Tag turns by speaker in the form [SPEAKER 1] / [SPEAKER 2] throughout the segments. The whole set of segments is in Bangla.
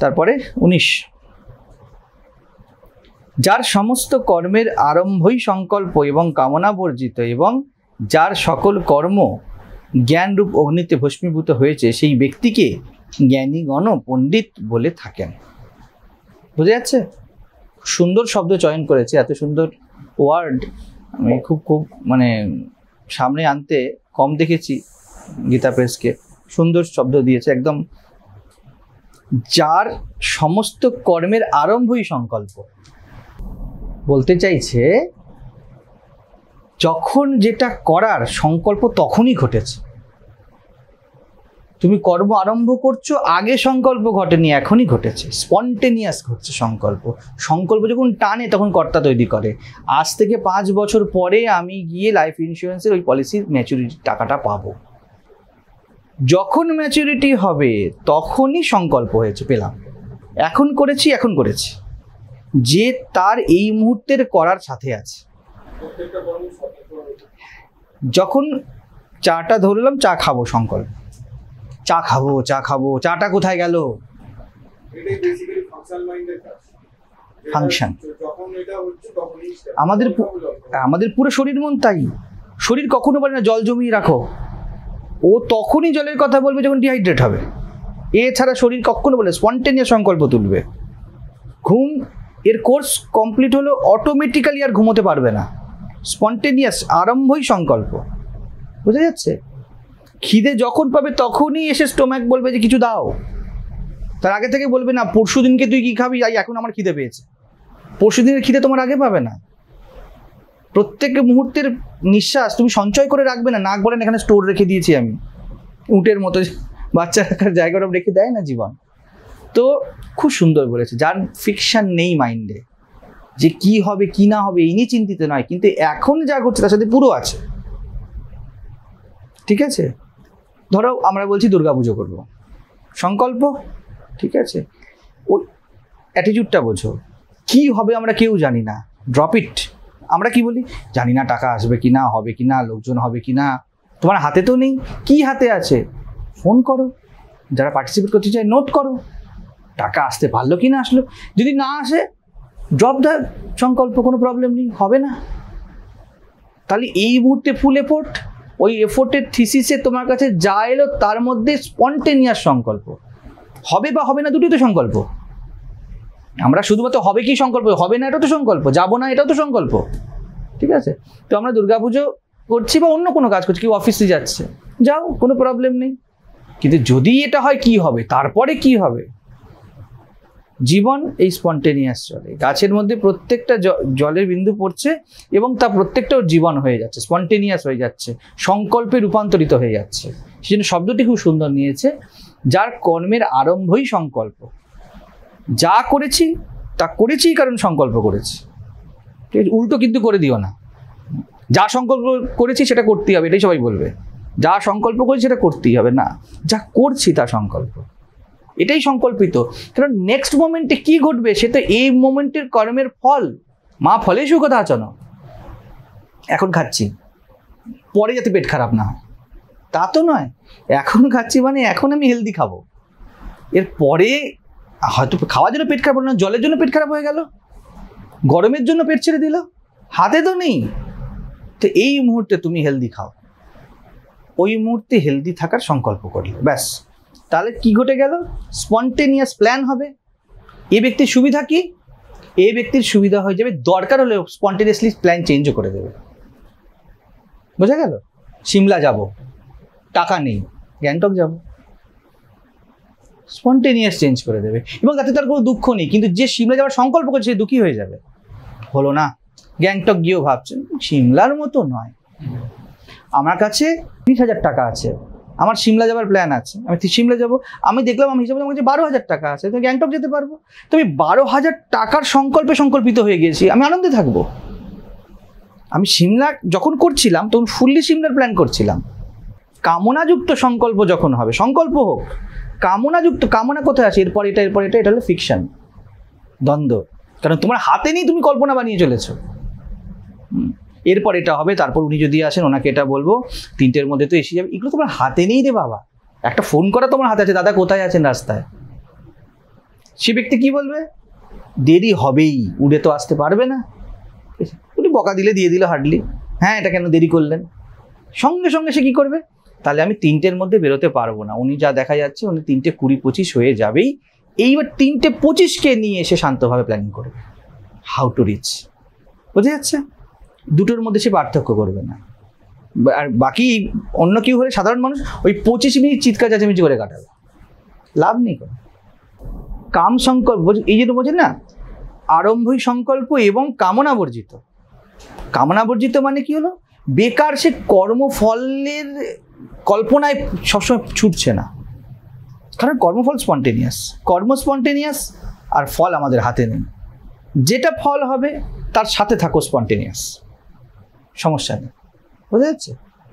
[SPEAKER 1] তারপরে 19, যার সমস্ত কর্মের আরম্ভই সংকল্প এবং কামনা বর্জিত এবং যার সকল কর্ম জ্ঞানরূপ অগ্নিতে ভস্মীভূত হয়েছে সেই ব্যক্তিকে জ্ঞানীগণ পণ্ডিত বলে থাকেন। বুঝে যাচ্ছে? সুন্দর শব্দ চয়ন করেছে, এত সুন্দর ওয়ার্ড আমি খুব মানে সামনে আনতে কম দেখেছি গীতা প্রেসকে। সুন্দর শব্দ দিয়েছে একদম। যার সমস্ত কর্মের আরম্ভই সংকল্প, বলতে চাইছে যখন যেটা করার সংকল্প তখনই ঘটেছে। তুমি কর্ম আরম্ভ করছো, আগে সংকল্প ঘটেনি, এখনই ঘটেছে, স্পন্টেনিয়াস ঘটছে সংকল্প। সংকল্প যখন টানে তখন কর্তা তৈরি করে। আজ থেকে 5 বছর পরে আমি গিয়ে লাইফ ইন্স্যুরেন্সের ওই পলিসির ম্যাচুরিটি টাকাটা পাবো, যখন ম্যাচুরিটি হবে তখনই সংকল্প হয়েছে, পেলাম। এখন করেছি, এখন করেছি, যে তার এই মুহূর্তের করার সাথে আছে। যখন চাটা ধরলাম, চা খাবো, সংকল্প, চা খাবো, চা খাবো, চাটা কোথায় গেল? ফাংশন। আমাদের পুরো শরীর মন তাই। শরীর কখনো বলে না জল জমিয়ে রাখো, ও তখনই জলের কথা বলবে যখন ডিহাইড্রেট হবে। এছাড়া শরীর কখনো বলে স্পন্টেনিয়াস সংকল্প তুলবে। ঘুম এর কোর্স কমপ্লিট হলো, অটোমেটিক্যালি আর ঘুমোতে পারবে না। স্পন্টেনিয়াস আরম্ভই সংকল্প। বুঝা যাচ্ছে? খিদে যখন পাবে তখনই এসে স্টোম্যাক বলবে যে কিছু দাও। তার আগে থেকে বলবে না পরশু দিনকে তুই কি খাবি, এখন আমার খিদে পেয়েছে। পরশু দিনের খিদে তোমার আগে পাবে না। প্রত্যেক মুহূর্তের নিঃশ্বাস তুমি সঞ্চয় করে রাখবে না। নাক বলেন এখানে স্টোর রেখে দিয়েছি আমি, উটের মতো বাচ্চা রাখার জায়গাটা রেখে দেয় না জীবন। তো খুব সুন্দর বলেছে, যার ফিকশন নেই মাইন্ডে, যে কি হবে কি না হবে এই নিয়ে চিন্তিত নয়, কিন্তু এখন যা ঘটছে তার সাথে পুরো আছে। ঠিক আছে? ধরো আমরা বলছি দুর্গাপুজো করবো, সংকল্প, ঠিক আছে? ওই অ্যাটিটিউডটা বোঝো। কি হবে আমরা কেউ জানি না, ড্রপ ইট। আমরা কি বলি, জানি না টাকা আসবে কি না, হবে কি না, লোকজন হবে কি না। তোমার হাতে তো নেই, কি হাতে আছে? ফোন করো, যারা পার্টিসিপেট করতে চায় নোট করো, টাকা আসতে পারলো কি না আসলো। যদি না আসে ড্রপ দ্য সংকল্প, কোনো প্রবলেম নেই, হবে না। তাহলে এই মুহূর্তে ফুল এফোর্ট, ওই এফোর্টের থিসিসে তোমার কাছে যা এলো তার মধ্যে স্পন্টেনিয়াস সংকল্প। হবে বা হবে না দুটোই তো সংকল্প। আমরা শুধুমাত্র হবে কি সংকল্প, হবে না এটাও তো সংকল্প, যাবো না এটাও তো সংকল্প। ঠিক আছে? তো আমরা দুর্গাপুজো করছি বা অন্য কোনো কাজ করছি, কেউ অফিসে যাচ্ছে, যাও, কোনো প্রবলেম নেই। কিন্তু যদি এটা হয় কি হবে, তারপরে কি হবে? জীবন এই স্পন্টেনিয়াস চলে। গাছের মধ্যে প্রত্যেকটা জলের বিন্দু পড়ছে এবং তা প্রত্যেকটা জীবন হয়ে যাচ্ছে, স্পন্টেনিয়াস হয়ে যাচ্ছে, সংকল্পে রূপান্তরিত হয়ে যাচ্ছে। সেজন্য শব্দটি খুব সুন্দর নিয়েছে, যার কর্মের আরম্ভই সংকল্প। যা করেছি তা করেছি কারণ সংকল্প করেছি। ঠিক আছে? উল্টো কিন্তু করে দিও না, যা সংকল্প করেছি সেটা করতেই হবে, এটাই সবাই বলবে। যা সংকল্প করেছি সেটা করতেই হবে না, যা করছি তা সংকল্প, এটাই সংকল্পিত। কারণ নেক্সট মোমেন্টে কি ঘটবে সে তো এই মোমেন্টের কর্মের ফল। মা ফলে সুখদা আচন। এখন খাচ্ছি, পরে যাতে পেট খারাপ না হয় তা তো নয়। এখন খাচ্ছি মানে এখন আমি হেলদি খাবো, এর পরে হয়তো খাওয়ার জন্য পেট খারাপ হলো না, জলের জন্য পেট খারাপ হয়ে গেল, গরমের জন্য পেট ছেড়ে দিল, হাতে তো নেই। তো এই মুহূর্তে তুমি হেলদি খাও, ওই মুহূর্তে হেলদি থাকার সংকল্প করলে ব্যাস। তাহলে কি ঘটে গেল? স্পন্টেনিয়াস প্ল্যান হবে। এই ব্যক্তির সুবিধা কি? এই ব্যক্তির সুবিধা হয়ে যাবে, দরকার হলে স্পন্টেনিয়াসলি প্ল্যান চেঞ্জও করে দেবে। বোঝা গেল? সিমলা যাব, টাকা নেই, গ্যাংটক যাব, স্পন্টেনিয়াস চেঞ্জ করে দেবে এবং তাতে তার কোনো দুঃখ নেই। কিন্তু যে সিমলা যাওয়ার সংকল্প করছে সে দুঃখী হয়ে যাবে, হলো না। গ্যাংটক গিয়েও ভাবছেন সিমলার মতো নয়, আমার কাছে 20,000 টাকা আছে, আমার সিমলা যাওয়ার প্ল্যান আছে, আমি সিমলা যাব। আমি দেখলাম আমি হিসাবে আমার কাছে 12,000 টাকা আছে, তো গ্যাংটক যেতে পারবো। তো আমি 12,000 টাকার সংকল্পে সংকল্পিত হয়ে গেছি, আমি আনন্দে থাকবো। আমি সিমলা যখন করছিলাম তখন ফুললি সিমলার প্ল্যান করছিলাম। কামনাযুক্ত সংকল্প যখন হবে, সংকল্প হোক কামনাযুক্ত, কামনা কোথায় আছে? এরপর এটা, এরপর এটা, এটা হলো ফিকশন, দ্বন্দ্ব। কারণ তোমার হাতে নেই, তুমি কল্পনা বানিয়ে চলেছো। এরপর এটা হবে, তারপর উনি যদি আসেন ওনাকে এটা বলবো, 3টের মধ্যে তো এসে যাবে। এগুলো তোমার হাতে নেই রে বাবা। একটা ফোন করা তোমার হাতে আছে, দাদা কোথায় আছেন রাস্তায়, সে ব্যক্তি কি বলবে? দেরি হবেই, উড়ে তো আসতে পারবে না। উনি বকা দিলে দিয়ে দিল হার্ডলি, হ্যাঁ এটা কেন দেরি করলেন, সঙ্গে সঙ্গে সে কি করবে? তাহলে আমি 3টের মধ্যে বেরোতে পারবো না। উনি যা দেখা যাচ্ছে উনি 3টে 20-25 হয়ে যাবেই। এইবার 3টে 25কে নিয়ে এসে শান্তভাবে প্ল্যানিং করবে হাউ টু রিচ। বোঝা যাচ্ছে? দুটোর মধ্যে সে পার্থক্য করবে না। আর বাকি অন্য কেউ হলে সাধারণ মানুষ ওই 25 মিনিট চিৎকার চেঁচামেচি করে কাটাবে, লাভ নেই কোনো। কাম সংকল্প, এই জন্য বোঝেন না, আরম্ভই সংকল্প এবং কামনা বর্জিত। কামনা বর্জিত মানে কি হলো? বেকার সে কর্মফলের কল্পনায় সবসময় ছুটছে না, কারণ কর্মফল স্পন্টেনিয়াস, কর্ম স্পন্টেনিয়াস, আর ফল আমাদের হাতে নেই। যেটা ফল হবে তার সাথে থাকো স্পন্টেনিয়াস, সমস্যা নেই। বোঝা যাচ্ছে?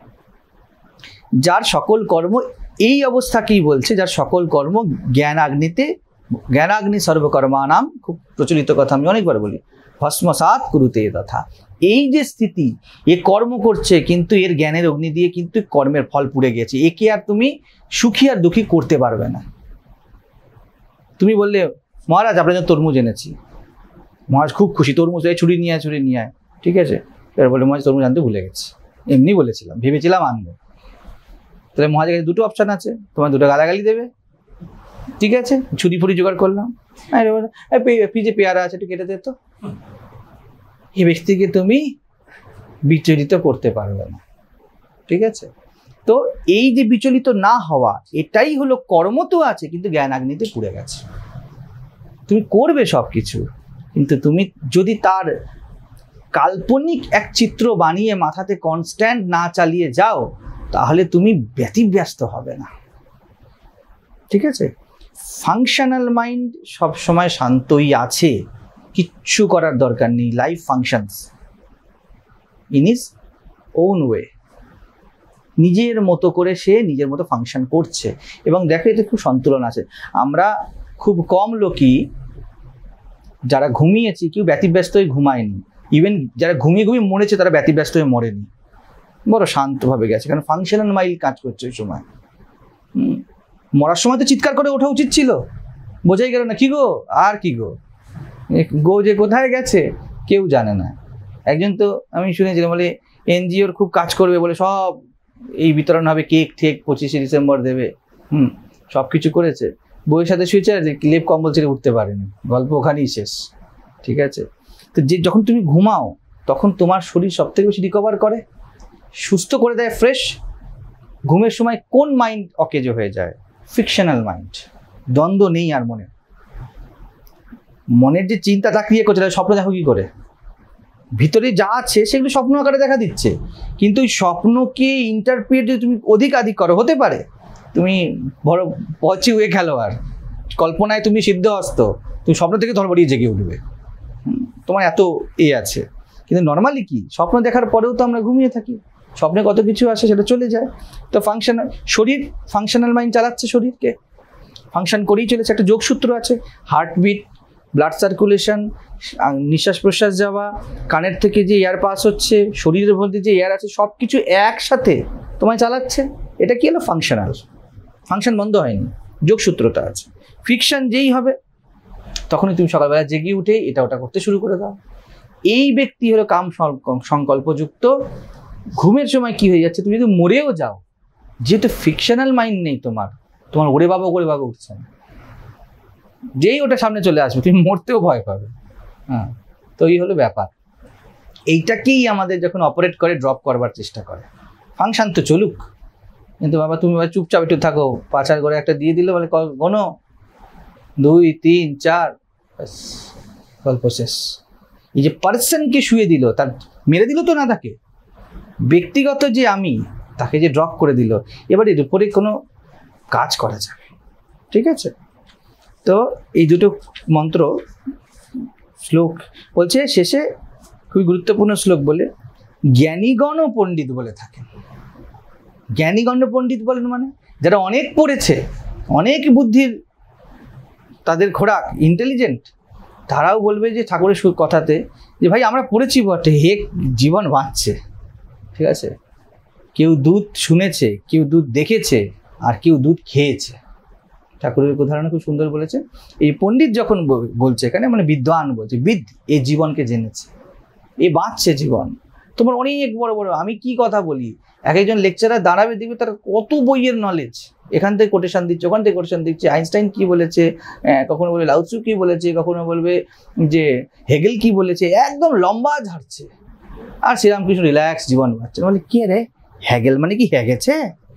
[SPEAKER 1] যার সকল কর্ম, এই অবস্থাকেই বলছে, যার সকল কর্ম জ্ঞানাগ্নিতে, জ্ঞানাগ্নি সর্বকর্মানাম, খুব প্রচলিত কথা, আমি অনেকবার বলি, ভস্মসাৎ কুরুতে তথা। এই যে স্থিতি, এ কর্ম করছে কিন্তু এর জ্ঞানের অগ্নি দিয়ে কিন্তু কর্মের ফল পুড়ে গেছে, একে আর তুমি সুখী আর দুঃখী করতে পারবে না। তুমি বললে মহারাজ আপনার জন্য তরমুজ এনেছি, মহারাজ খুব খুশি, তরমুজ ছুরি নিয়ে আয়, ঠিক আছে। এবার বলে মহারাজ তরমুজ আনতে ভুলে গেছি, এমনি বলেছিলাম, ভেবেছিলাম আনবো। তাহলে মহারাজের কাছে দুটো অপশান আছে, তোমার দুটো গালাগালি দেবে, ঠিক আছে, ছুরি ফুরি জোগাড় করলাম, ফ্রিজে পেয়ারা আছে একটু কেটে দে তো। এই ব্যক্তিকে তুমি বিচলিত করতে পারবে না, ঠিক আছে। তো এই যে বিচলিত না হওয়া, এটাই হলো কর্ম তো আছে কিন্তু জ্ঞান আগ্নিতে পুড়ে গেছে। তুমি করবে সব কিছু, কিন্তু তুমি যদি তার কাল্পনিক এক চিত্র বানিয়ে মাথাতে কনস্ট্যান্ট না চালিয়ে যাও, তাহলে তুমি ব্যতিব্যস্ত হবে না, ঠিক আছে। ফাংশনাল মাইন্ড সব সময় শান্তই আছে, কিচ্ছু করার দরকার নেই। Life functions in its own way, নিজের মতো করে সে নিজের মতো ফাংশন করছে। এবং দেখো এতে খুব সন্তুলন আছে। আমরা খুব কম লোকই যারা ঘুমিয়েছি, কেউ ব্যতিব্যস্ত হয়ে ঘুমায়নি, ইভেন যারা ঘুমিয়ে ঘুমিয়ে মরেছে তারা ব্যতিব্যস্ত হয়ে মরেনি, বড় শান্তভাবে গেছে, কারণ ফাংশনাল মাইন্ড কাজ করছে ওই সময়। মরার সময় তো চিৎকার করে ওঠা উচিত ছিল, বোঝাই গেল না, কি গো আর কি গো, গো যে কোথায় গেছে কেউ জানে না। একজন তো আমি শুনেছিলাম বলে এনজিওর খুব কাজ করবে বলে সব এই বিতরণ হবে, কেক ঠেক 25শে ডিসেম্বর দেবে, সব কিছু করেছে, বইয়ের সাথে শুয়েছে, লেপ কম্বল ছেড়ে উঠতে পারেনি, গল্প ওখানেই শেষ, ঠিক আছে। তো যে যখন তুমি ঘুমাও তখন তোমার শরীর সব থেকে বেশি রিকভার করে, সুস্থ করে দেয়, ফ্রেশ। ঘুমের সময় কোন মাইন্ড অকেজ হয়ে যায়? ফিকশনাল মাইন্ড, দ্বন্দ্ব নেই আর মনে, মনের যে চিন্তা তা ক্রিয়া করছে, স্বপ্ন দেখো কি করে? ভিতরে যা আছে সেগুলো স্বপ্ন আকারে দেখা দিচ্ছে, কিন্তু ওই স্বপ্নকে ইন্টারপ্রিট যদি তুমি অধিকাধিক করো, হতে পারে তুমি বড় পচি হয়ে খেলোয়াড়, কল্পনায় তুমি সিদ্ধহস্ত, তুমি স্বপ্ন থেকে ধরবড়িয়ে জেগে উঠবে, তোমার এত আছে। কিন্তু নর্মালি কি, স্বপ্ন দেখার পরেও তো আমরা ঘুমিয়ে থাকি, স্বপ্নে কত কিছু আসে সেটা চলে যায়। তো ফাংশনাল শরীর, ফাংশনাল মাইন্ড চালাচ্ছে শরীরকে, ফাংশন করেই চলেছে। একটা যোগসূত্র আছে, হার্টবিট, ব্লাড সার্কুলেশন, নিঃশ্বাস প্রশ্বাস যাওয়া, কানের থেকে যে এয়ার পাস হচ্ছে, শরীরের মধ্যে যে এয়ার আছে, সব কিছু একসাথে তোমায় চালাচ্ছে। এটা কি হলো? ফাংশনাল। ফাংশন বন্ধ হয়নি, যোগসূত্রটা আছে। ফিকশন যেই হবে তখনই তুমি সকালবেলা জেগে উঠে এটা ওটা করতে শুরু করে দাও। এই ব্যক্তি হলো কাম সংকল্পযুক্ত। ঘুমের সময় কি হয়ে যাচ্ছে, তুমি যদি মরেও যাও, যেহেতু ফিকশনাল মাইন্ড নেই তোমার ওরে বাবা উঠছে না, যেই ওটা সামনে চলে আসবে তুমি মরতেও ভয় পাবে। হ্যাঁ, তো এই হলো ব্যাপার। এইটাকেই আমাদের যখন অপারেট করে ড্রপ করবার চেষ্টা করে। ফাংশন তো চলুক, কিন্তু বাবা তুমি চুপচাপ একটু থাকো, পাচার করে একটা দিয়ে দিলে বলে গোনো 2, 3, 4, গল্প শেষ। এই যে পার্সনকে শুয়ে দিল, তার মেরে দিল তো না, তাকে ব্যক্তিগত যে আমি, তাকে যে ড্রপ করে দিল, এবার এর উপরে কোনো কাজ করা যাবে, ঠিক আছে। তো এই দুটো মন্ত্র শ্লোক বলছে শেষে, খুবই গুরুত্বপূর্ণ শ্লোক বলে, জ্ঞানীগণ পণ্ডিত বলে থাকেন। জ্ঞানীগণ পণ্ডিত বলেন মানে যারা অনেক পড়েছে, অনেক বুদ্ধির তাদের খোরাক, ইন্টেলিজেন্ট, তারাও বলবে যে ঠাকুরের কথাতে যে ভাই আমরা পড়েছি বটে, হে জীবন বাঁচছে, ঠিক আছে। কেউ দুধ শুনেছে, কেউ দুধ দেখেছে, আর কেউ দুধ খেয়েছে, ঠাকুরের উদাহরণ খুব সুন্দর বলেছে। এই পণ্ডিত যখন বলছে এখানে, মানে বিদ্বান বলছে, বিদ এই জীবনকে জেনেছে, এ বাঁচছে জীবন। তোমার অনেক বড় বড়, আমি কি কথা বলি, এক একজন লেকচারার দাঁড়াবে দেখবে তার কত বইয়ের নলেজ, এখান থেকে কোটেশন দিচ্ছে, ওখান থেকে কোটেশন দিচ্ছে, আইনস্টাইন কি বলেছে, কখনো বলবে লাউৎসু কি বলেছে, কখনো বলবে যে হেগেল কি বলেছে, একদম লম্বা ঝাড়ছে। আর শ্রীরামকৃষ্ণ রিল্যাক্স জীবন বাঁচছে। বলে কে রে, হেগেল মানে কি হেগেছে?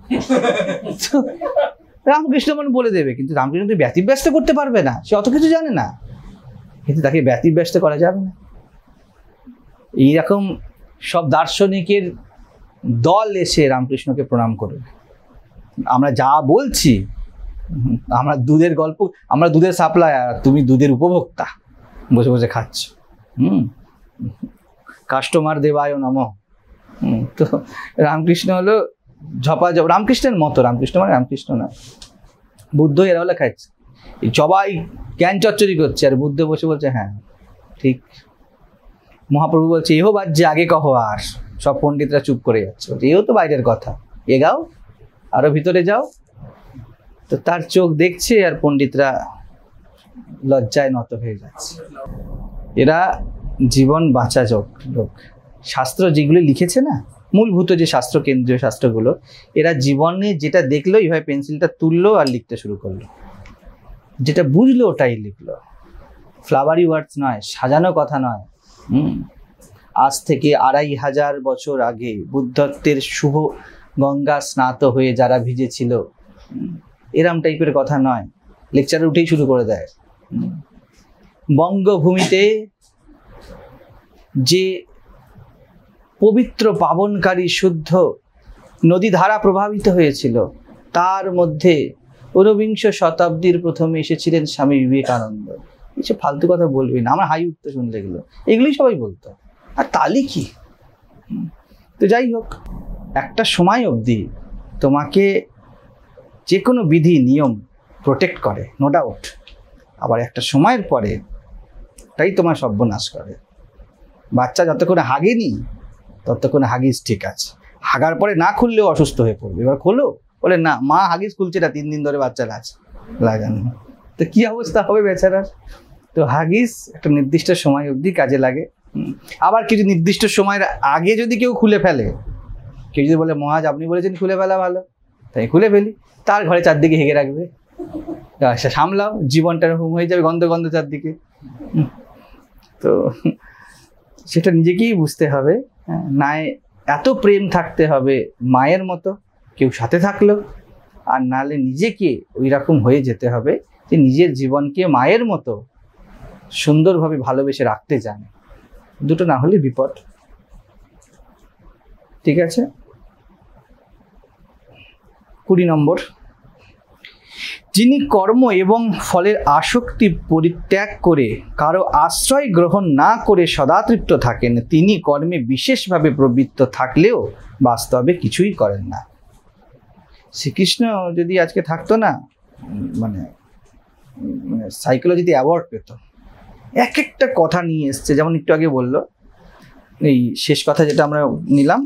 [SPEAKER 1] রামকৃষ্ণ মানে বলে দেবে, কিন্তু রামকৃষ্ণ তো ব্যতিব্যস্ত করতে পারবে না, সে অত কিছু জানে না, কিন্তু তাকে ব্যতিব্যস্ত করা যাবে না। এইরকম সব দার্শনিকের দল এসে রামকৃষ্ণকে প্রণাম করবে। আমরা যা বলছি, আমরা দুধের গল্প, আমরা দুধের সাপ্লায়ার, তুমি দুধের উপভোক্তা, বসে বসে খাচ্ছ। কাস্টমার দেবায় নমঃ। তো রামকৃষ্ণ হলো ঝপাঝপ, রামকৃষ্ণের মতো, রামকৃষ্ণ মানে রামকৃষ্ণ না, বুদ্ধ এরা হলে খাচ্ছে, সবাই জ্ঞান চচ্চড়ি করছে, আর বুদ্ধ বসে বলছে হ্যাঁ ঠিক। মহাপ্রভু বলছে এও বাজ্যে আগে কহ, আর সব পণ্ডিতরা চুপ করে যাচ্ছে, এও তো বাইরের কথা, এগাও আরো ভিতরে যাও। তো তার চোখ দেখছে আর পণ্ডিতরা লজ্জায় নত হয়ে যাচ্ছে। এরা জীবন বাঁচা লোক, শাস্ত্র যেগুলো লিখেছে না, মূলভূত যে শাস্ত্র, কেন্দ্রীয় শাস্ত্রগুলো, এরা জীবনে যেটা দেখলো এইভাবে পেন্সিলটা তুললো আর লিখতে শুরু করলো, যেটা বুঝলো ওটাই লিখলো। ফ্লাওয়ারি ওয়ার্ডস নয়, সাজানো কথা নয়। আজ থেকে 2500 বছর আগে বুদ্ধত্বের শুভ গঙ্গা স্নাত হয়ে যারা ভিজেছিল, এরম টাইপের কথা নয়, লেকচারে উঠেই শুরু করে দেয়। বঙ্গভূমিতে যে পবিত্র পাবনকারী শুদ্ধ নদী ধারা প্রভাবিত হয়েছিল, তার মধ্যে 19বিংশ শতাব্দীর প্রথমে এসেছিলেন স্বামী বিবেকানন্দ। এসব ফালতু কথা বলবি না, আমার হাই উঠতে শুনলে এগুলোই সবাই বলতো, আর তালি কি। তো যাই হোক, একটা সময় অবধি তোমাকে যে কোনো বিধি নিয়ম প্রোটেক্ট করে, নো ডাউট, আবার একটা সময়ের পরে তাই তোমার সর্বনাশ করে। বাচ্চা যতক্ষণে হাগেনি ততক্ষণে হাগিস ঠিক আছে, হাগার পরে না খুললেও অসুস্থ হয়ে পড়বে, এবার খোলো, বলে না মা হাগিস খুলছে না, 3 দিন ধরে বাচ্চা লাগানো, তো কি অবস্থা হবে বেচারার। তো হাগিস একটা নির্দিষ্ট সময় অবধি কাজে লাগে। আবার কিছু নির্দিষ্ট সময়ের আগে যদি কেউ খুলে ফেলে, কেউ যদি বলে মহাজ আপনি বলেছেন খুলে ফেলা ভালো, তাই খুলে ফেলি, তার ঘরে চারদিকে হেগে রাখবে, সে সামলাও, জীবনটা এরকম হয়ে যাবে গন্ধ গন্ধ চারদিকে। তো সেটা নিজেকেই বুঝতে হবে, না এত প্রেম থাকতে হবে মায়ের মতো, কেউ সাথে থাকলো, আর নাহলে নিজেকে ওই রকম হয়ে যেতে হবে যে নিজের জীবনকে মায়ের মতো সুন্দরভাবে ভালোবেসে রাখতে চান। দুটো না হলে বিপদ। ঠিক আছে, 20 নম্বর, যিনি কর্ম এবং ফলের আসক্তি পরিত্যাগ করে কারো আশ্রয় গ্রহণ না করে সদাতৃপ্ত থাকেন, তিনি কর্মে বিশেষভাবে প্রবৃত্ত থাকলেও বাস্তবে কিছুই করেন না। শ্রীকৃষ্ণ যদি আজকে থাকতো না, মানে সাইকোলজিতে অ্যাওয়ার্ড পেত। এক একটা কথা নিয়ে এসছে, যেমন একটু আগে বললো, এই শেষ কথা যেটা আমরা নিলাম,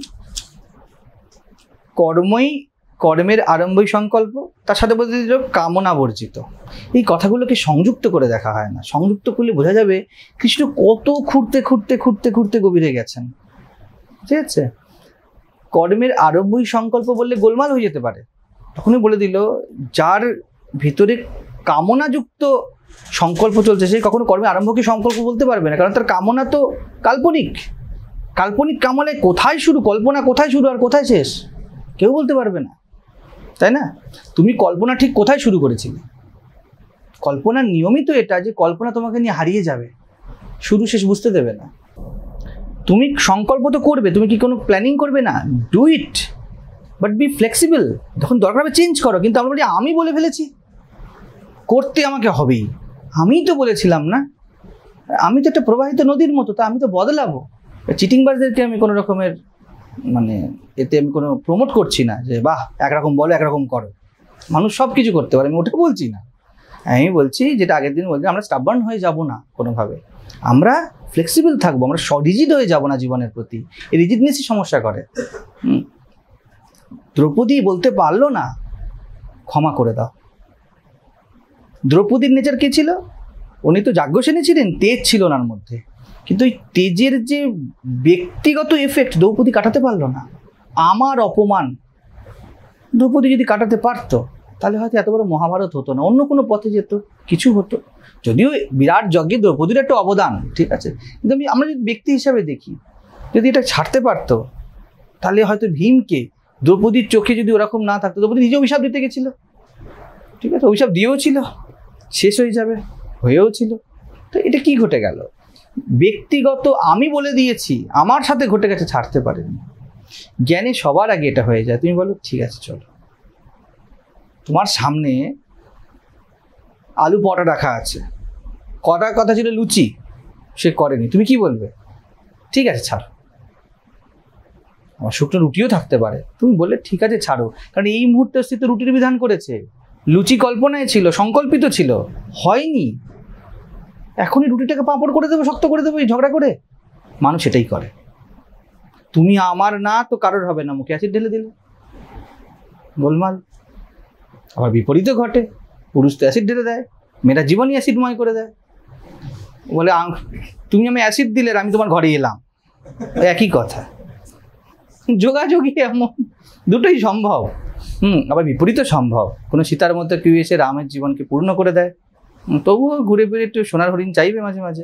[SPEAKER 1] কর্মের আরম্ভই সংকল্প, তার সাথে বলতে দিল কামনা বর্জিত। এই কথাগুলোকে সংযুক্ত করে দেখা হয় না, সংযুক্ত করলে বোঝা যাবে কৃষ্ণ কত খুঁড়তে গভীরে গেছেন। ঠিক আছে, কর্মের আরম্ভই সংকল্প বললে গোলমাল হয়ে যেতে পারে, তখনই বলে দিল যার ভিতরে কামনাযুক্ত সংকল্প চলছে সে কখনো কর্মের আরম্ভকে সংকল্প বলতে পারবে না, কারণ তার কামনা তো কাল্পনিক। কামনায় কোথায় শুরু, কল্পনা কোথায় শুরু আর কোথায় শেষ কেউ বলতে পারবে না, তাই না? তুমি কল্পনা ঠিক কোথায় শুরু করেছিলে? কল্পনার নিয়মই তো এটা যে কল্পনা তোমাকে নিয়ে হারিয়ে যাবে, শুরু শেষ বুঝতে দেবে না। তুমি সংকল্প তো করবে, তুমি কি কোনো প্ল্যানিং করবে না? Do it, but be flexible, যখন দরকার হবে চেঞ্জ করো। কিন্তু আমরা বলি আমি বলে ফেলেছি, করতে আমাকে হবেই, আমিই তো বলেছিলাম না, আমি তো একটা প্রবাহিত নদীর মতো, তা আমি তো বদলাবো। চিটিংবাজদেরকে আমি কোনো রকমের মানে এতে আমি কোনো প্রমোট করছি না যে বাহ একরকম বলো একরকম করো, মানুষ সব কিছু করতে পারে, আমি ওটা বলছি না। আমি বলছি যেটা আগের দিন বলছি, আমরা স্টাবার্ন হয়ে যাব না কোনোভাবে, আমরা ফ্লেক্সিবল থাকবো, আমরা রিজিড হয়ে যাব না জীবনের প্রতি। এই রিজিডনেসই সমস্যা করে। দ্রৌপদী বলতে পারলো না ক্ষমা করে দাও, দ্রৌপদীর নেচার কে ছিল? উনি তো যাজ্ঞসেনী ছিলেন, তেজ ছিল ওনার মধ্যে, কিন্তু ওই তেজের যে ব্যক্তিগত এফেক্ট দ্রৌপদী কাটাতে পারলো না। আমার অপমান দ্রৌপদী যদি কাটাতে পারতো তাহলে হয়তো এত বড় মহাভারত হতো না, অন্য কোনো পথে যেত, কিছু হতো। যদিও বিরাট যজ্ঞে দ্রৌপদীর একটা অবদান, ঠিক আছে, কিন্তু আমরা যদি ব্যক্তি হিসাবে দেখি, যদি এটা ছাড়তে পারতো তাহলে হয়তো ভীমকে, দ্রৌপদীর চোখে যদি ওরকম না থাকতো, দ্রৌপদী নিজে অভিশাপ দিতে গেছিল, ঠিক আছে, অভিশাপ দিয়েও ছিল, শেষ হয়ে যাবে, হয়েও ছিল। তো এটা কি ঘটে গেল? ব্যক্তিগত আমি বলে দিয়েছি, আমার সাথে ঘটে গেছে, ছাড়তে পারেনি। জ্ঞানে সবার আগে এটা হয়ে যায়, তুমি বলো ঠিক আছে চলো, তোমার সামনে আলু পরোটা রাখা আছে, কটার কথা ছিল লুচি, সে করেনি, তুমি কি বলবে? ঠিক আছে ছাড়ো। আমার শুকনো রুটিও থাকতে পারে, তুমি বললে ঠিক আছে ছাড়ো, কারণ এই মুহূর্তে অস্তিত্ব রুটির বিধান করেছে। লুচি কল্পনায় ছিল, সংকল্পিত ছিল, হয়নি। এখনই রুটিটাকে পাঁপড় করে দেবো, শক্ত করে দেবো এই ঝগড়া করে। মানুষ এটাই করে। তুমি আমার না তো কারোর হবে না, মুখে অ্যাসিড ঢেলে দিলে, গোলমাল। আবার বিপরীতও ঘটে, পুরুষ তো অ্যাসিড ঢেলে দেয়, মেয়েরা জীবনই অ্যাসিডময় করে দেয়, বলে তুমি আমি অ্যাসিড দিলে আমি তোমার ঘরে এলাম, একই কথা। যোগাযোগই এমন, দুটোই সম্ভব। আবার বিপরীতও সম্ভব। কোনো সীতার মধ্যে কেউ এসে রামের জীবনকে পূর্ণ করে দেয়, তবুও ঘুরে ফিরে একটু সোনার হরিণ চাইবে মাঝে মাঝে।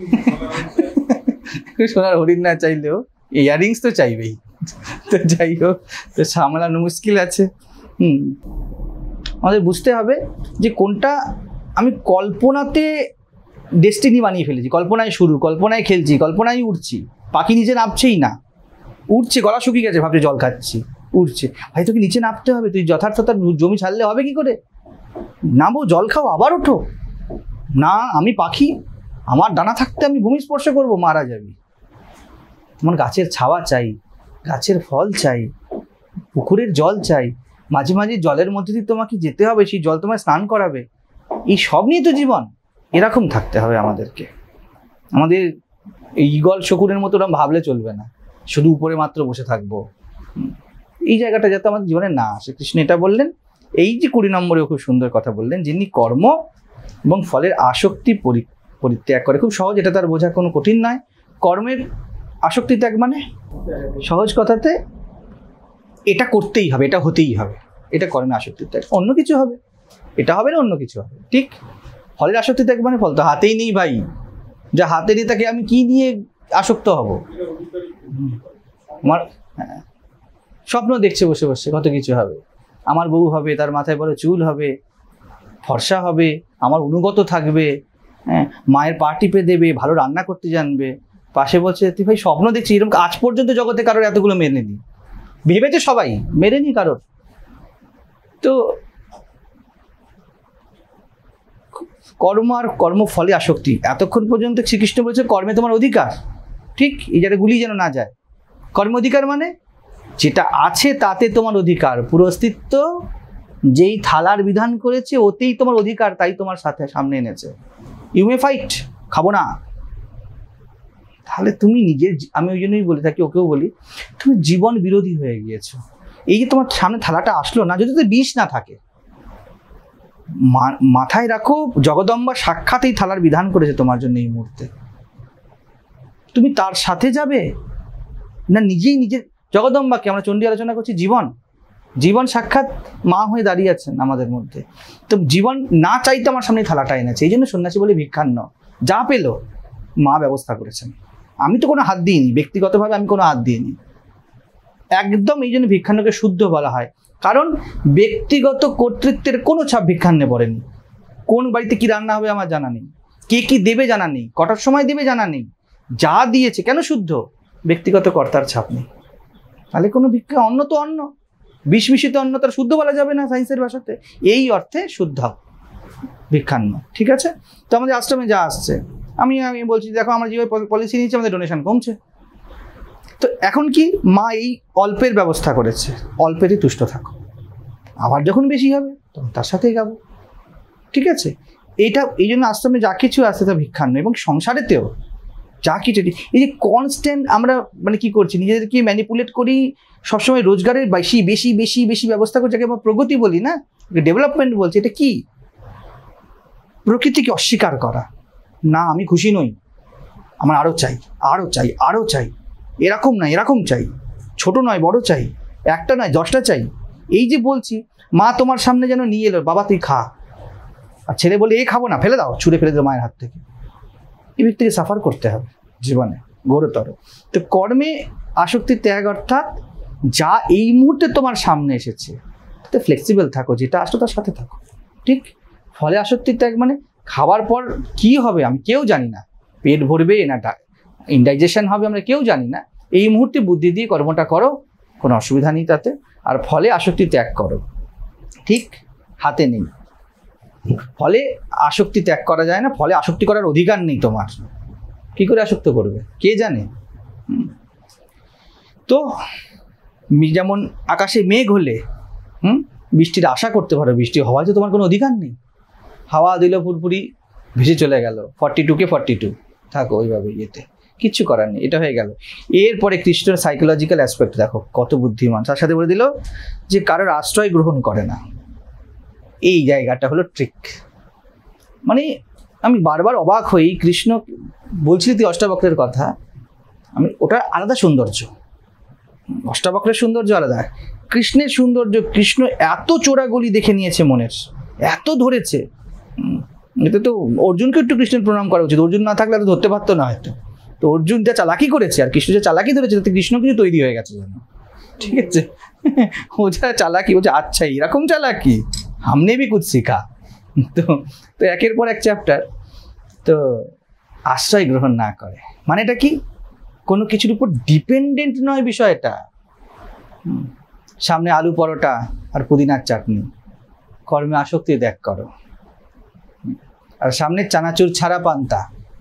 [SPEAKER 1] সোনার হরিণ না চাইলেও ইয়াররিংস তো চাইবেই। তো যাই হোক, তো সামলানো মুশকিল আছে। আমাদের বুঝতে হবে যে কোনটা আমি কল্পনাতে ডেস্টিনি বানিয়ে ফেলেছি, কল্পনায় শুরু, কল্পনায় খেলছি, কল্পনায় উঠছি। পাখি নিচে নামছেই না, উঠছে, গলা শুকিয়ে গেছে, ভাবছে জল খাচ্ছি, উঠছে। ভাই তোকে নিচে নামতে হবে, তুই যথার্থতার জমি ছাড়লে হবে কি করে? নামো, জল খাও, আবার ওঠো। না, আমি পাখি, আমার ডানা থাকতে আমি ভূমি স্পর্শ করবো, মারা যাবি। তোমার গাছের ছাওয়া চাই, গাছের ফল চাই, পুকুরের জল চাই, মাঝে মাঝে জলের মধ্যে দিয়ে তোমাকে যেতে হবে, সেই জল তোমায় স্নান করাবে। এই সব নিয়ে তো জীবন। এরকম থাকতে হবে আমাদেরকে। আমাদের এই ঈগল শকুনের মতো ওরকম ভাবলে চলবে না, শুধু উপরে মাত্র বসে থাকবো। এই জায়গাটা যাতে আমাদের জীবনে না আসে, কৃষ্ণ এটা বললেন। এই যে 20 নম্বরেও খুব সুন্দর কথা বললেন, যিনি কর্ম এবং ফলের আসক্তি পরিত্যাগ করে। খুব সহজ, এটা তার বোঝা কোনো কঠিন নয়। কর্মের আসক্তি ত্যাগ মানে সহজ কথাতে এটা করতেই হবে, এটা হতেই হবে, এটা কর্মের আসক্তি ত্যাগ। অন্য কিছু হবে, এটা হবে না, অন্য কিছু হবে, ঠিক। ফলের আসক্তি ত্যাগ মানে ফল তো হাতেই নেই ভাই, যা হাতে নেই তাকে আমি কি নিয়ে আসক্ত হব? আমার স্বপ্ন দেখছে বসে বসে কত কিছু হবে, আমার বউ হবে, তার মাথায় বড় চুল হবে, ফর্সা হবে, আমার অনুগত থাকবে, হ্যাঁ, মায়ের পা টিপে দেবে, ভালো রান্না করতে জানবে। পাশে বলছে তুই ভাই স্বপ্ন দেখছি, এরকম আজ পর্যন্ত জগতে কারোর এতগুলো মেনেনি, ভেবেছে সবাই, মেনেনি কারোর। তো কর্ম আর কর্মফলে আসক্তি, এতক্ষণ পর্যন্ত শ্রীকৃষ্ণ বলেছে কর্মে তোমার অধিকার, ঠিক। এই জায়গায় গুলি যেন না যায়। কর্ম অধিকার মানে যেটা আছে তাতে তোমার অধিকার, পুরো অস্তিত্ব যেই থালার বিধান করেছে ওতেই তোমার অধিকার, তাই তোমার সাথে সামনে এনেছে। ইউ মে ফাইট, খাবো না। তাহলে তুমি নিজের, আমি ওই জন্যই বলে থাকি, ওকেও বলি, তুমি জীবন বিরোধী হয়ে গিয়েছো। এই যে তোমার সামনে থালাটা আসলো না, যদি তো বিষ না থাকে, মাথায় রাখো জগদম্বা সাক্ষাৎ এই থালার বিধান করেছে তোমার জন্য এই মুহূর্তে। তুমি তার সাথে যাবে না নিজেই নিজের জগদম্বাকে, আমরা চণ্ডী আলোচনা করছি, জীবন জীবন সাক্ষাৎ মা হয়ে দাঁড়িয়ে আছেন আমাদের মধ্যে। তো জীবন না চাইতে আমার সামনে থালাটা এনেছে, এই জন্য সন্ন্যাসী বলে ভিক্ষান্ন, যা পেলো মা ব্যবস্থা করেছেন। আমি তো কোনো হাত দিইনি, ব্যক্তিগতভাবে আমি কোনো হাত দিইনি একদম। এই জন্য ভিক্ষান্নকে শুদ্ধ বলা হয়, কারণ ব্যক্তিগত কর্তৃত্বের কোনো ছাপ ভিক্ষান্নে পড়েনি। কোন বাড়িতে কি রান্না হবে আমার জানা নেই, কে কি দেবে জানা নেই, কটার সময় দেবে জানা নেই, যা দিয়েছে কেন শুদ্ধ, ব্যক্তিগত কর্তার ছাপ নেই। তাহলে কোনো ভিক্ষা, অন্ন তো অন্ন, বিষ মিশিত অন্ন, তার শুদ্ধ বলা যাবে না সায়েন্সের ভাষাতে, এই অর্থে শুদ্ধ ভিক্ষান্ন, ঠিক আছে। তো আমাদের আশ্রমে যা আসছে, আমি বলছি দেখো আমরা যেভাবে পলিসি নিয়েছি আমাদের ডোনেশন কমছে। তো এখন কি, মা এই অল্পের ব্যবস্থা করেছে, অল্পেরই তুষ্ট থাকো, আবার যখন বেশি হবে তখন তার সাথেই গাবো, ঠিক আছে। এইটা এই জন্য আশ্রমে যা কিছু আসছে তা ভিক্ষান্ন, এবং সংসারেতেও যা কিছু, এই যে কনস্ট্যান্ট আমরা মানে কি করছি, নিজেদেরকে ম্যানিপুলেট করি, সবসময় রোজগারের বেশি বেশি বেশি বেশি ব্যবস্থা করছি, যাকে আমরা প্রগতি বলি না, ডেভেলপমেন্ট বলছি। এটা কি? প্রকৃতিকে অস্বীকার করা, না আমি খুশি নই, আমার আরও চাই, আরও চাই, আরও চাই, এরকম নয় এরকম চাই, ছোট নয় বড় চাই, একটা নয় 10টা চাই। এই যে বলছি, মা তোমার সামনে যেন নিয়ে এলো, বাবা তুই খা, আর ছেলে বলে এই খাবো না, ফেলে দাও, ছুঁড়ে ফেলে দাও মায়ের হাত থেকে। এই ব্যক্তিকে সাফার করতে হবে জীবনে ঘোরতর। তো কর্মে আসক্তি ত্যাগ অর্থাৎ যা এই মুহূর্তে তোমার সামনে এসেছে তাতে ফ্লেক্সিবল থাকো, যেটা আসলো তার সাথে থাকো, ঠিক। ফলে আসক্তি ত্যাগ মানে খাবার পর কি হবে আমি কেউ জানি না, পেট ভরবে না ইনডাইজেশন হবে আমরা কেউ জানি না, এই মুহূর্তে বুদ্ধি দিয়ে কর্মটা করো, কোনো অসুবিধা নেই তাতে, আর ফলে আসক্তি ত্যাগ করো, ঠিক। হাতে নেই, ফলে আসক্তি ত্যাগ করা যায় না, ফলে আসক্তি করার অধিকার নেই তোমার, কি করে আসক্ত করবে কে জানে। তো যেমন আকাশে মেঘ হলে বৃষ্টির আশা করতে পারো, বৃষ্টি হওয়ায় তো তোমার কোনো অধিকার নেই, হাওয়া দিল পুরোপুরি ভেসে চলে গেল, 42 কে 42 থাকো ওইভাবে, ইয়েতে কিচ্ছু করার নেই, এটা হয়ে গেল। এরপরে কৃষ্ণের সাইকোলজিক্যাল অ্যাসপেক্ট দেখো কত বুদ্ধিমান, তার সাথে বলে দিল যে কারোর আশ্রয় গ্রহণ করে না, এই জায়গাটা হলো ট্রিক। মানে আমি বারবার অবাক হই, কৃষ্ণ বলছিলি তুই অষ্টাবক্রের কথা, আমি ওটা আলাদা সৌন্দর্য, অষ্টাবক্রের সৌন্দর্য আলাদা, কৃষ্ণের সৌন্দর্য, কৃষ্ণ এত চোরাগলি দেখে নিয়েছে মনের, এত ধরেছে, এতে তো অর্জুনকে একটু কৃষ্ণের প্রণাম করা উচিত, অর্জুন না থাকলে তো ধরতে পারতো না হয়তো। তো অর্জুন যা চালাকি করেছে আর কৃষ্ণ যা চালাকি ধরেছে তাতে কৃষ্ণ কিছু তৈরি হয়ে গেছে যেন, ঠিক আছে। ও যা চালাকি বলছে, আচ্ছা এরকম চালাকি हमने भी कुछ सीखा। তো একের পর এক চ্যাপ্টার। তো আশ্রয় গ্রহণ না করে মানে এটা কি, কোনো কিছুর উপর ডিপেন্ডেন্ট নয় বিষয়টা। সামনে আলু পরোটা আর পুদিনার চাটনি, কর্মে আসক্তি ত্যাগ করো। আর সামনে চানাচুর ছাড়া পান্তা,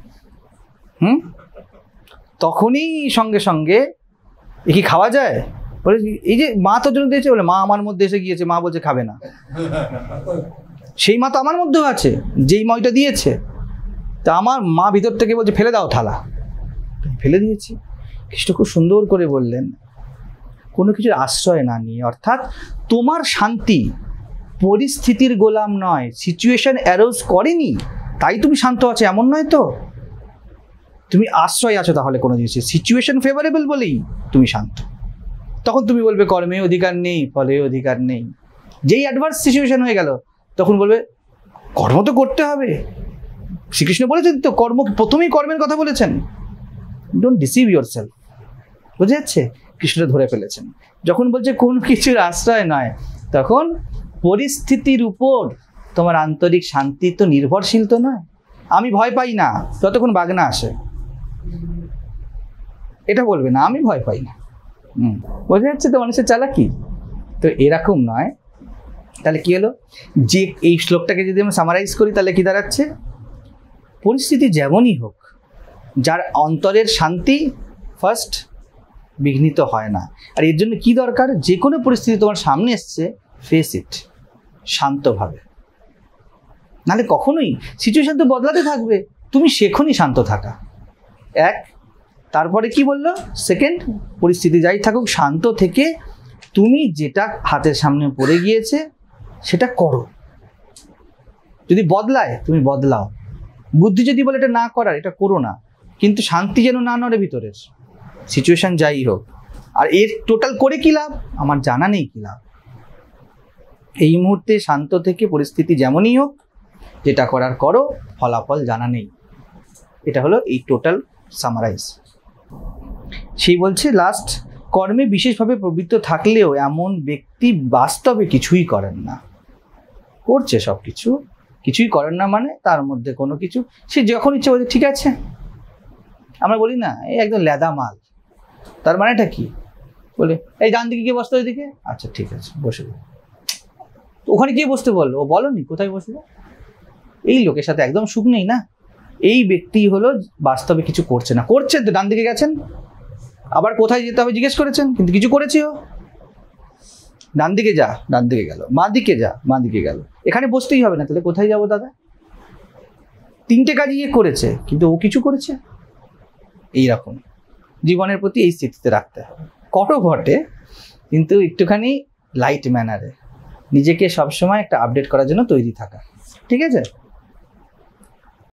[SPEAKER 1] তখনই সঙ্গে সঙ্গে এ কি খাওয়া যায়, বলে এই যে মা তোর জন্য দিয়েছে, বলে মা আমার মধ্যে এসে গিয়েছে, মা বলছে খাবে না, সেই মা তো আমার মধ্যেও আছে যেই মইটা দিয়েছে, তা আমার মা ভিতর থেকে বলছে ফেলে দাও থালা, ফেলে দিয়েছি। কৃষ্ণ খুব সুন্দর করে বললেন, কোনো কিছুর আশ্রয় না নিয়ে, অর্থাৎ তোমার শান্তি পরিস্থিতির গোলাম নয়, সিচুয়েশন অ্যারোজ করেনি তাই তুমি শান্ত আছো এমন নয় তো, তুমি আশ্রয় আছো তাহলে কোনো জিনিসের, সিচুয়েশন ফেভারেবল বলেই তুমি শান্ত। তখন তুমি বলবে কর্মে অধিকার নেই, ফলে অধিকার নেই। যেই অ্যাডভার্স সিচুয়েশন হয়ে গেল তখন বলবে কর্ম তো করতে হবে, শ্রীকৃষ্ণ বলেছেন তো কর্ম, প্রথমেই কর্মের কথা বলেছেন, ডোন্ট ডিসিভ ইয়োর সেলফ, বুঝে যাচ্ছে। কৃষ্ণ ধরে ফেলেছেন, যখন বলছে কোনো কিছুর আশ্রয় নয়, তখন পরিস্থিতির উপর তোমার আন্তরিক শান্তি তো নির্ভরশীল তো নয়। আমি ভয় পাই না যতক্ষণ বাঘ না আসে, এটা বলবে না, আমি ভয় পাই না, বোঝা যাচ্ছে তো মানুষের চালাকি। তো এরকম নয়, তাহলে কি হলো, যে এই শ্লোকটাকে যদি আমি সামারাইজ করি তাহলে কি দাঁড়াচ্ছে, পরিস্থিতি যেমনই হোক, যার অন্তরের শান্তি ফার্স্ট বিঘ্নিত হয় না। আর এর জন্য কি দরকার, যে কোনো পরিস্থিতি তোমার সামনে এসছে, ফেস ইট শান্তভাবে, নাহলে কখনোই সিচুয়েশন তো বদলাতে থাকবে, তুমি সেখনই শান্ত থাকা এক। তারপরে কি বললো, সেকেন্ড, পরিস্থিতি যাই থাকুক শান্ত থেকে তুমি যেটা হাতের সামনে পড়ে গিয়েছে সেটা করো, যদি বদলায় তুমি বদলাও, বুদ্ধি যদি বলে এটা না করার, এটা করো না, কিন্তু শান্তি যেন না নড়ে ভিতরের, সিচুয়েশন যাই হোক। আর এর টোটাল করে কি লাভ, আমার জানা নেই কি লাভ। এই মুহূর্তে শান্ত থেকে পরিস্থিতি যেমনই হোক, যেটা করার করো, ফলাফল জানা নেই। এটা হলো এই টোটাল সামারাইজ। সেই বলছে লাস্ট, কর্মে বিশেষভাবে প্রবৃত্ত থাকলেও এমন ব্যক্তি বাস্তবে কিছুই করেন না, করছে সব কিছু, কিছুই করেন না মানে তার মধ্যে কোনো কিছু, সে যখন ইচ্ছে বলছে ঠিক আছে, আমরা বলি না এই একদম লেদা মাল, তার মানেটা কি, বলে এই ডান দিকে গিয়ে বসতে, ওইদিকে, আচ্ছা ঠিক আছে বসে, ওখানে গিয়ে বসতে বললো, ও বলনি কোথায় বসবো, এই লোকের সাথে একদম সুখ নেই না। এই ব্যক্তি হলো বাস্তবে কিছু করছে না, করছে তো ডান দিকে গেছেন, আবার কোথায় যেতে হবে জিজ্ঞেস করেছেন, কিন্তু কিছু করেছে ও, ডান দিকে যা, ডান দিকে গেল, মা দিকে যা, মা দিকে গেল, এখানে বসতেই হবে না, তাহলে কোথায় যাবো দাদা, তিনটে কাজই করেছে কিন্তু ও কিছু করেছে। এইরকম জীবনের প্রতি এই স্থিতিতে রাখতে হবে, কটো ঘটে কিন্তু একটুখানি লাইট ম্যানারে নিজেকে সবসময় একটা আপডেট করার জন্য তৈরি থাকা, ঠিক আছে।